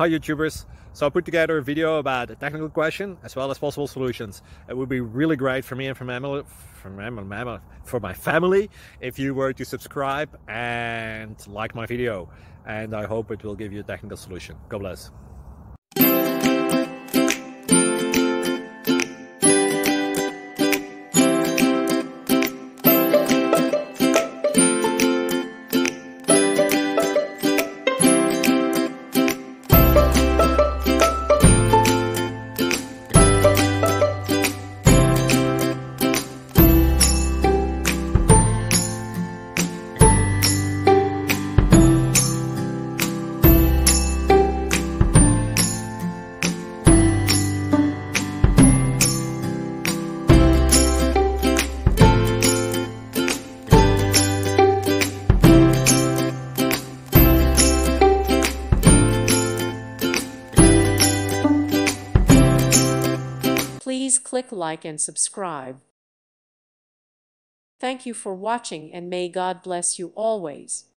Hi YouTubers! So I put together a video about a technical question as well as possible solutions. It would be really great for me and for my family if you were to subscribe and like my video, and I hope it will give you a technical solution. God bless. Please click like and subscribe. Thank you for watching, and may God bless you always.